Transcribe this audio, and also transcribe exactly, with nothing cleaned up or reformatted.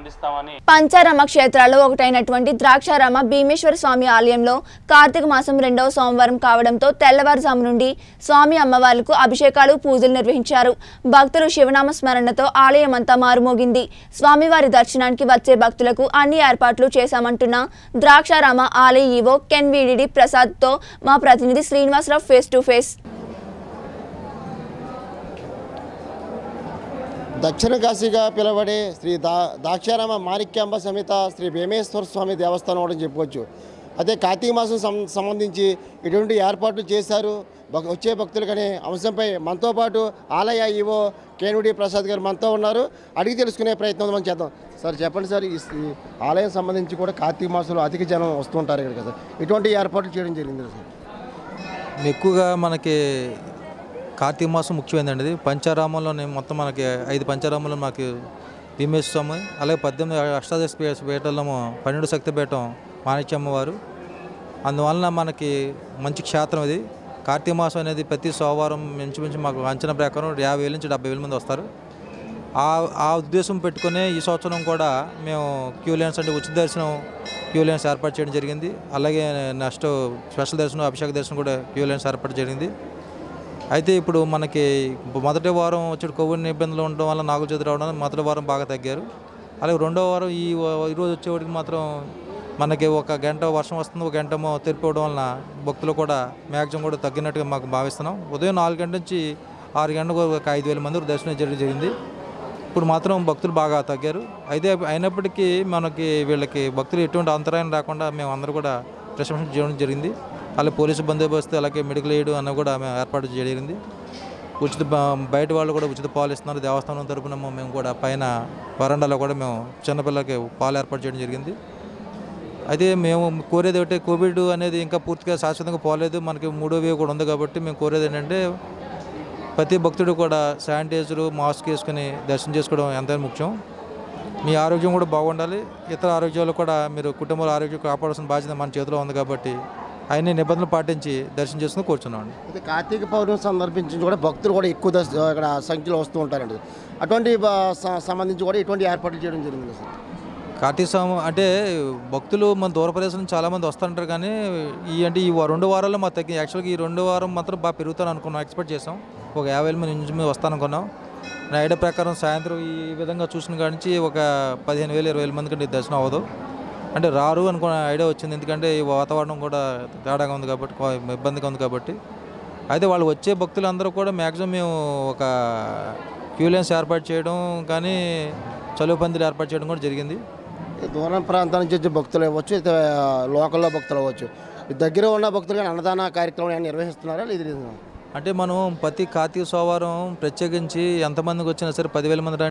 పంచారామ క్షేత్రాల్లో ఒకటైనటువంటి ద్రాక్షారామ భీమేశ్వర స్వామి ఆలయంలో కార్తీక మాసం రెండవ సోమవారం కావడంతో తెల్లవారుజాము నుండి స్వామి అమ్మవార్లకు అభిషేకాలు పూజలు నిర్వహించారు. భక్తులు శివనామ స్మరణతో ఆలయం అంతా మారుమోగింది. స్వామివారి దర్శనానికి వచ్చే భక్తులకు అన్ని ఏర్పాట్లు చేశామంటున్న ద్రాక్షారామ ఆలయ ఈవో కెన్ వీడిడి ప్రసాద్ తో మా ప్రతినిధి శ్రీనివాసరావు ఫేస్ టు ఫేస్. దక్షిణ కాశీగా పిలువబడే శ్రీ దా ద్రాక్షారామ మాణిక్యాంబ సమేత శ్రీ భీమేశ్వర స్వామి దేవస్థానం అని చెప్పుకోవచ్చు. అదే కార్తీక మాసం సంబంధించి ఇటువంటి ఏర్పాట్లు చేశారు. వచ్చే భక్తులకనే అంశంపై మనతో పాటు ఆలయ ఈవో కేనుడి ప్రసాద్ గారు మనతో ఉన్నారు. అడిగి తెలుసుకునే ప్రయత్నం మనం చేద్దాం. సార్ చెప్పండి సార్, ఈ ఆలయం సంబంధించి కూడా కార్తీక మాసంలో అధిక జనం వస్తుంటారు ఇక్కడ కదా, ఇటువంటి ఏర్పాట్లు చేయడం జరిగింది సార్? ఎక్కువగా మనకి కార్తీక మాసం ముఖ్యమైనది. పంచారామంలోనే మొత్తం మనకి ఐదు పంచారామంలో మనకి భీమేశ్వర స్వామి, అలాగే పద్దెనిమిది అష్టాదశ పీఠాల్లో పన్నెండు శక్తిపీఠం మాణిక్యమ్మ వారు. అందువలన మనకి మంచి క్షేత్రం ఇది. కార్తీక మాసం అనేది ప్రతి సోమవారం మించుమించు మాకు అంచనా ప్రకారం యాభై వేల నుంచి డెబ్బై వేల మంది వస్తారు. ఆ ఆ ఉద్దేశం పెట్టుకునే ఈ సంవత్సరం కూడా మేము క్యూ లైన్స్ అంటే ఉచిత దర్శనం క్యూ లైన్స్ ఏర్పాటు చేయడం జరిగింది. అలాగే నెక్స్ట్ స్పెషల్ దర్శనం అభిషేక దర్శనం కూడా క్యూ లైన్స్ ఏర్పాటు జరిగింది. అయితే ఇప్పుడు మనకి మొదటి వారం వచ్చి కోవిడ్ ఇబ్బందులు ఉండడం వల్ల నాగుల చవితి రావడం మొదటి వారం బాగా తగ్గారు. అలాగే రెండో వారం ఈ ఈరోజు వచ్చేవాడికి మాత్రం మనకి ఒక గంట వర్షం వస్తుంది, ఒక గంట తెరిపోవడం వలన భక్తులు కూడా మ్యాక్సిమం కూడా తగ్గినట్టుగా మాకు భావిస్తున్నాం. ఉదయం నాలుగు గంటల నుంచి ఆరు గంటలకు ఒక ఐదు వేల మంది దర్శనం చేయడం జరిగింది. ఇప్పుడు మాత్రం భక్తులు బాగా తగ్గారు. అయితే అయినప్పటికీ మనకి వీళ్ళకి భక్తులు ఎటువంటి అంతరాయం రాకుండా మేము అందరూ కూడా ప్రిసెప్షన్ చేయడం జరిగింది. అలాగే పోలీసు బందోబస్తు, అలాగే మెడికల్ ఎయిడ్ అన్న కూడా మేము ఏర్పాటు చేయడం. ఉచిత బయట వాళ్ళు కూడా ఉచిత పాలు ఇస్తున్నారు. దేవస్థానం తరపున మేము కూడా పైన వరండాలో కూడా మేము చిన్నపిల్లలకి పాలు ఏర్పాటు చేయడం జరిగింది. అయితే మేము కోరేది ఒకటి, కోవిడ్ అనేది ఇంకా పూర్తిగా శాశ్వతంగా పోలేదు, మనకి మూడో వేవ్ కూడా ఉంది కాబట్టి మేము కోరేది ఏంటంటే ప్రతి భక్తుడు కూడా శానిటైజరు మాస్క్ వేసుకుని దర్శనం చేసుకోవడం ఎంతైనా ముఖ్యం. మీ ఆరోగ్యం కూడా బాగుండాలి. ఇతర ఆరోగ్యాలు కూడా మీరు కుటుంబాల ఆరోగ్యం కాపాడాల్సిన బాధ్యత మన చేతిలో ఉంది కాబట్టి అన్ని నిబంధనలు పాటించి దర్శనం చేసుకుని కూర్చున్నాం. అయితే కార్తీక పౌర్ణమి సందర్భించి కూడా భక్తులు కూడా ఎక్కువ ఇక్కడ సంఖ్యలో వస్తూ ఉంటారండి. అటువంటి సంబంధించి కూడా ఇటువంటి ఏర్పాట్లు చేయడం జరిగింది సార్. కార్తీక స్వామి అంటే భక్తులు మన దూర ప్రదేశం నుంచి చాలామంది వస్తుంటారు, కానీ ఈ అంటే ఈ రెండు వారాల్లో మా తగ్గి యాక్చువల్గా ఈ రెండు వారం మాత్రం బాగా పెరుగుతాను అనుకున్నాం, ఎక్స్పెక్ట్ చేసాం. ఒక యాభై వేల మంది నుంచి మేము వస్తాననుకున్నాం. నా ఐడియా ప్రకారం సాయంత్రం ఈ విధంగా చూసిన కాడి నుంచి ఒక పదిహేను వేలు ఇరవై వేల మంది కంటే దర్శనం అవ్వదు, అంటే రారు అనుకున్న ఐడియా వచ్చింది. ఎందుకంటే ఈ వాతావరణం కూడా తేడాగా ఉంది కాబట్టి, ఇబ్బందిగా ఉంది కాబట్టి. అయితే వాళ్ళు వచ్చే భక్తులందరూ కూడా మ్యాక్సిమం మేము ఒక క్యూ లైన్స్ ఏర్పాటు చేయడం కానీ చలువ పందిలు ఏర్పాటు చేయడం కూడా జరిగింది. దూరం ప్రాంతాల నుంచి వచ్చే భక్తులు అవ్వచ్చు, అయితే లోకల్లో భక్తులు అవ్వచ్చు, దగ్గర ఉన్న భక్తులు కానీ అన్నదాన కార్యక్రమం నిర్వహిస్తున్నారా లేదు? అంటే మనం ప్రతి కార్తీక సోమవారం ప్రత్యేకించి ఎంతమందికి వచ్చినా సరే పదివేల మంది